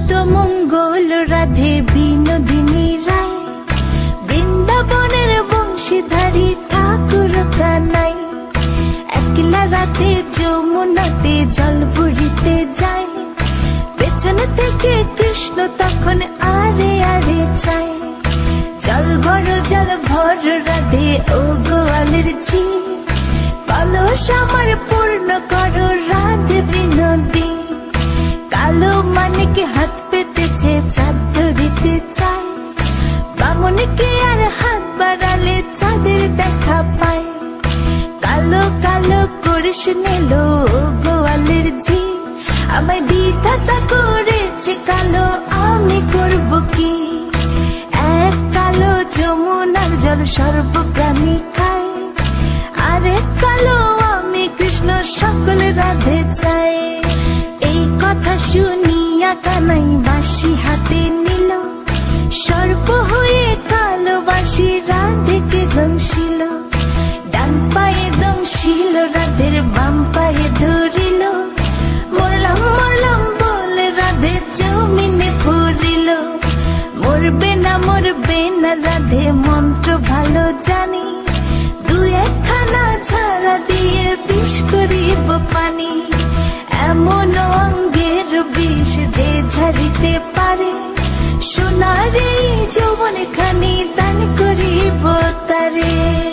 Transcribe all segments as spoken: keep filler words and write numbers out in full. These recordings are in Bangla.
নিত্য মঙ্গল রাধে বিনোদিনী রায়, বৃন্দাবনের বংশীধারী ঠাকুর কানাই। একলা রাতে যমুনাতে জল ভরিতে যায়, পেছন থেকে কৃষ্ণ তখন আরে আরে চায়। জল ভর জল ভর রাধে ও গোয়ালের ঝি, কলস আমার পূর্ণ করো রাধে বিনোদী। কালো মানিকে হাত পেতেছে চাঁদ ধরিতে চায়, বামনকে আর হাত বাড়ালে চাঁদের দেখা পায়। কালো কালো করিস নিল গোয়ালের ঝি, আমায় বিধাতা করেছে কালো, আমি করব কি? এক কালো যমুনার জল সর্বপ্রাণী খায়, আরেক কালো আমি কৃষ্ণ সকল রাধে চাই। এই কথা শুনিয়া কানাই বাঁশি হাতে নিল, সর্প হয়ে কালো বাঁশি রাধেকে দংশিল। ডান পায়ে দংশিল রাধের বাম পায়ে ধরিল, মরলাম মরলাম বলে রাধে জমিনে পড়িল। মরবে না মরবে না রাধে মন্ত্র ভালো জানি, দু একখানা ছাড়া দিয়ে বিষ করিব পানি। এমন অঙ্গের বিষ যে ঝাড়িতে পারে, সোনার এই যৌবন খানি দান করিব তারে।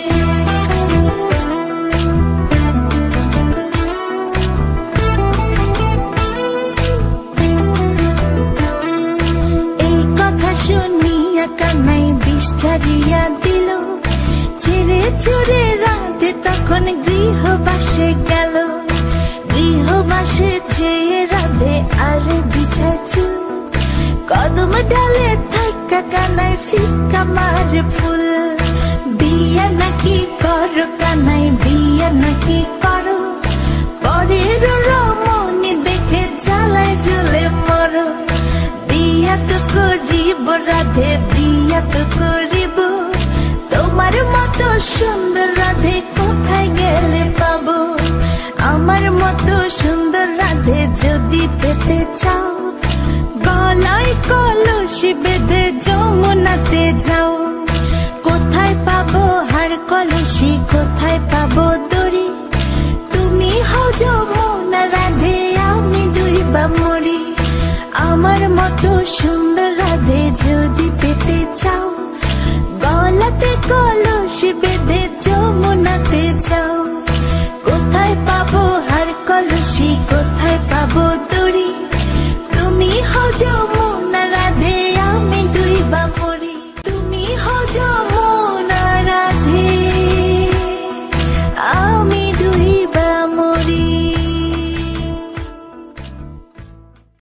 এই কথা শুনিয়া কানাই বিষ ছাড়িয়া দিল, ছেড়ে ছুড়ে রাধে তখন গৃহবাসে গেল। গৃহবাসে যেয়ে রাধে আরে বিছায় চুল, কদম ডালে থাকা কানাই ফিকা মারে ফুল। বিয়া নাকি করো কানাই বিয়া নাকি করো, পরের রমণী দেখে জ্বালায় জ্বলে মরো। বিয়া তো করিব রাধে বিয়া তো করিব, তোমার মতো সুন্দর রাধে কোথায় গেলে পাবো? আমার মতো সুন্দর রাধে যদি পেতে চাও, গলায় কলসি বেঁধে যমুনাতে যাও। কোথায় পাবো হার কলসি, কোথায় পাবো দড়ি? তুমি হও যমুনা রাধে, আমি ডুইবা মরি। আমার মতো সুন্দর রাধে যদি পেতে চাও, গলাতে কলসি বেঁধে যমুনাতে যাও। কোথায় পাবো হার কলসি, কোথায় পাবো দড়ি? তুমি হও যমুনা